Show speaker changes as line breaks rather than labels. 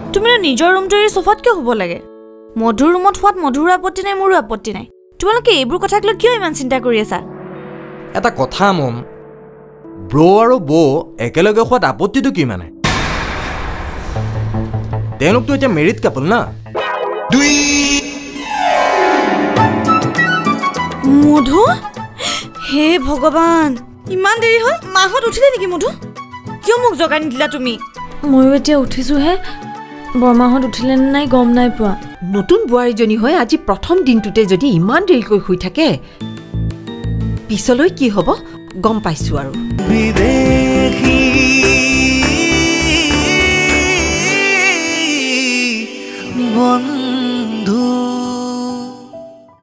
তুমি নিজৰ ৰুমটো এৰি সোফাত কিয় হ'ব লাগে মধুৰ ৰুমত হোৱাত মধুৰ আপত্তি নাই মোৰো আপত্তি নাই তোমালোকে এইবোৰ কথাক লৈ কিয় ইমান চিন্তা কৰি আছা
এটা কথা মম ব্ৰ আৰু বো একেলগে হোৱাত আপত্তিটো কি মানে তেওঁলোকতো এতিয়া মেৰিড কাপল না
মধু হে ভগৱান ইমান দেৰি হ'ল মাহত উঠিলে নেকি মধু কিয় মোক জগাই নিদিলা তুমি
ময়ো এতিয়া উঠিছোহে বৰমাহত উঠিলে নাই গম নাই পোৱা
নতুন বুৱাৰীজনী হৈ আজি প্ৰথম দিনটোতে যদি ইমান দেৰিকৈ শুই থাকে পিছলৈ কি হ'ব গম পাইছো আৰু